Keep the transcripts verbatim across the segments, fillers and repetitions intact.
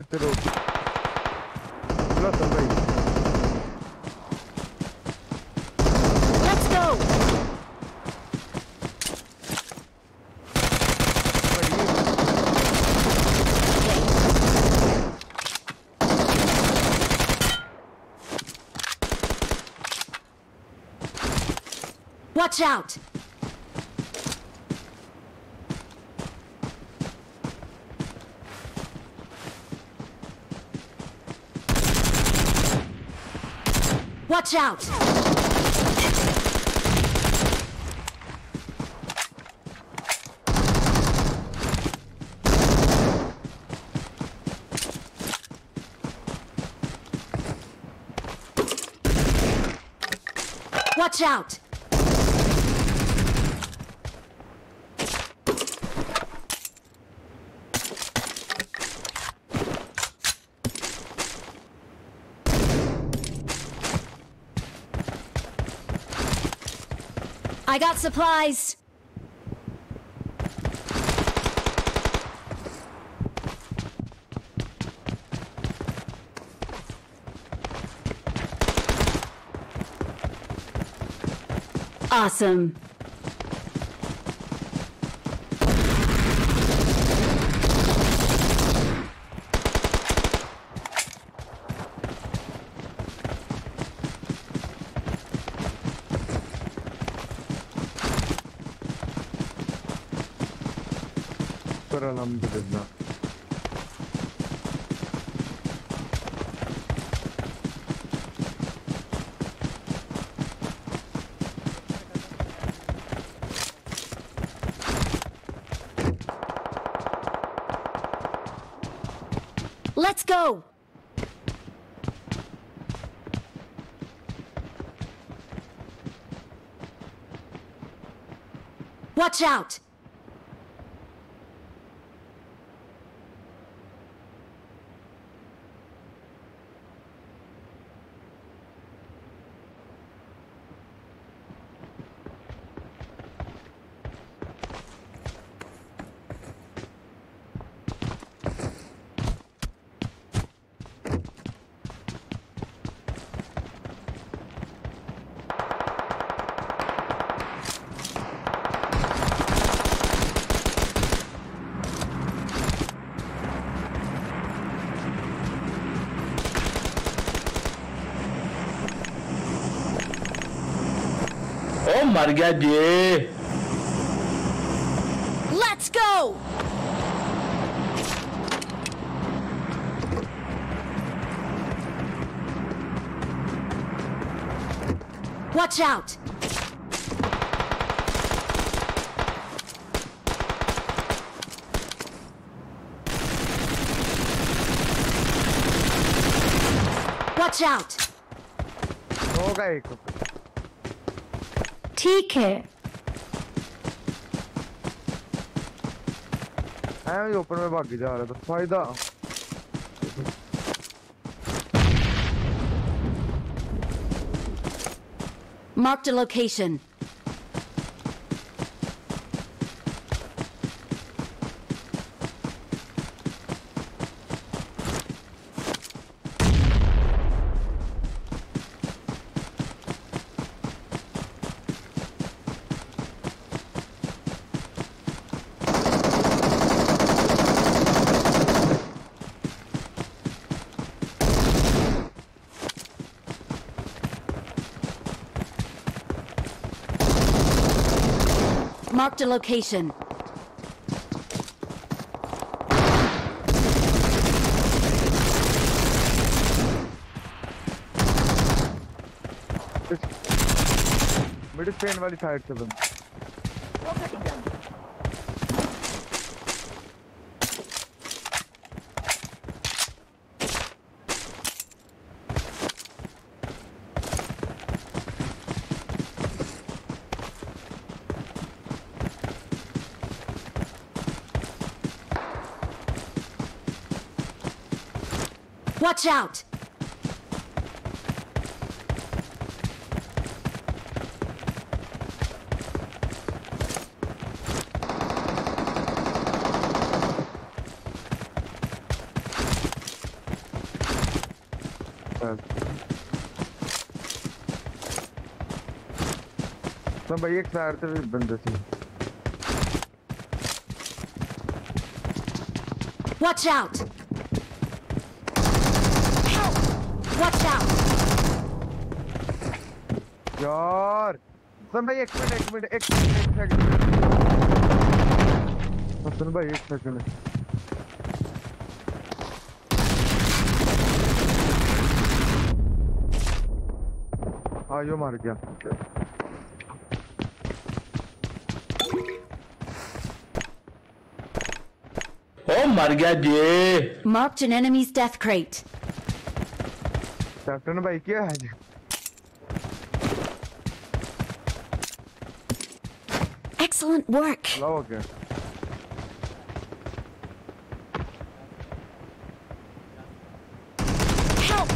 करते रहो। चलो चल भाई। Let's go. Watch out. Watch out! Watch out! I got supplies. Awesome. Alhamdulillah. Let's go. Watch out. ओ मर गया जी। Let's go. Watch out. Watch out. होगा एक। ठीक है। आया ऊपर में भाग जा रहा था फायदा। Marked a location. Marked a location. Mid spawn वाली साइड से बंद। Watch out! मैं भाई एक साइड से भी बंदे से Watch out! Help! Watch out! यार सुन भाई एक मिनट एक मिनट एक मिनट एक सेकंड सुन भाई एक सेकंड हाँ यो मार गया ओ मर गया जी। Marked an enemy's death crate. Captain भाई क्या है जी? Excellent work. लो हो गया Help!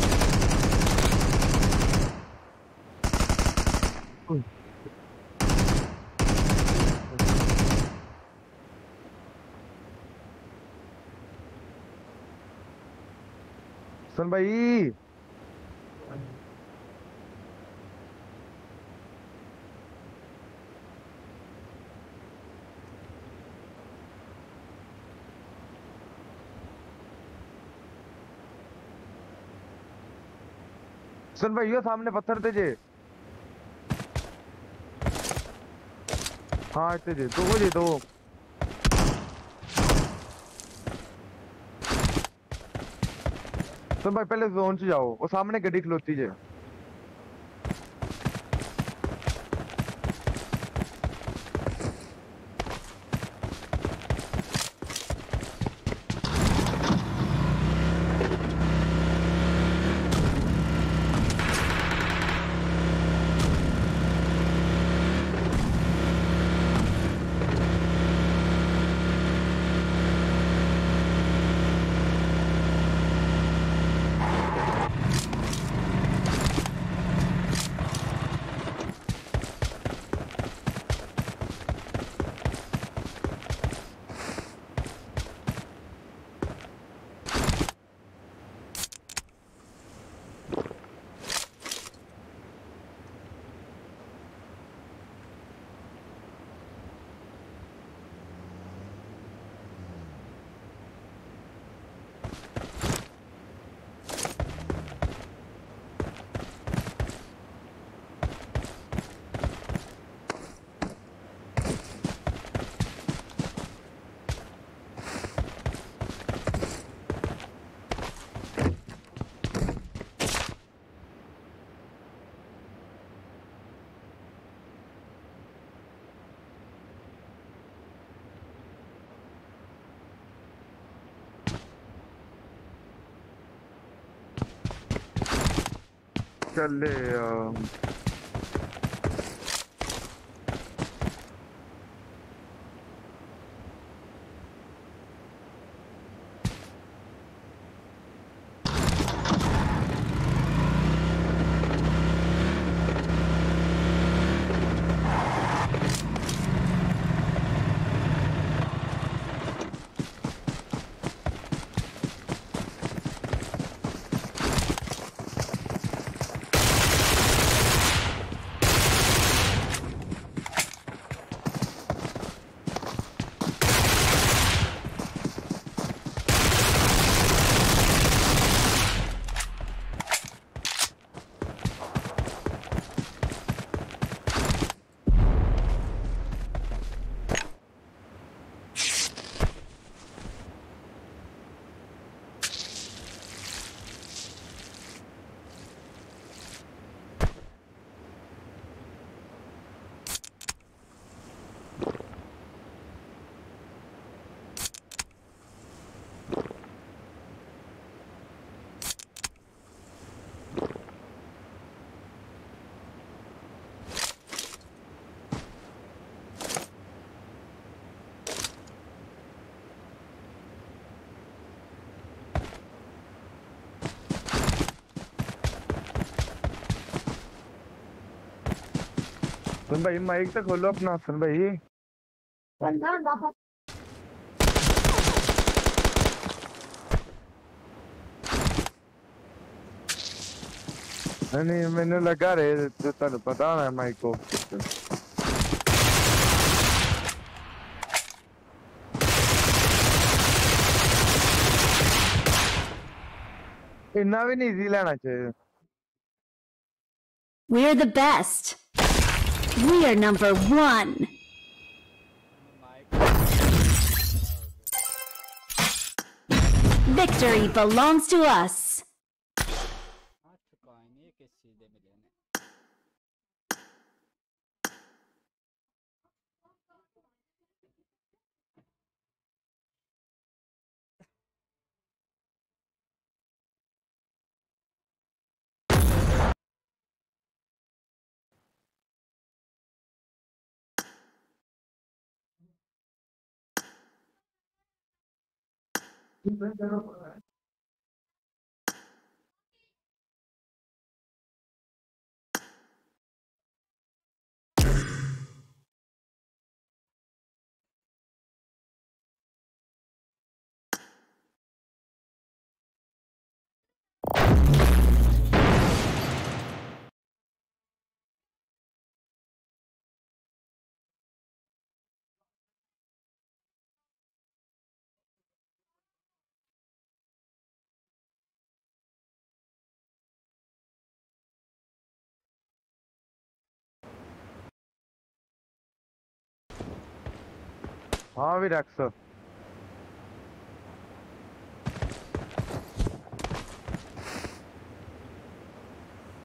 सुन भाई सुन भाई यो सामने पत्थर थे जे हाँ इतने जे दो जे दो सुन भाई पहले जोन से जाओ वो सामने गड्डी खलोती जे चले अम, सुन भाई माइक तो खोलो अपना सुन भाई नहीं मैंने लगा रहे तो तेन पता होना माइको इतना भी नहीं इजी लेना चाहिए We're the best. We are number one. Victory belongs to us. हाँ भी रख सो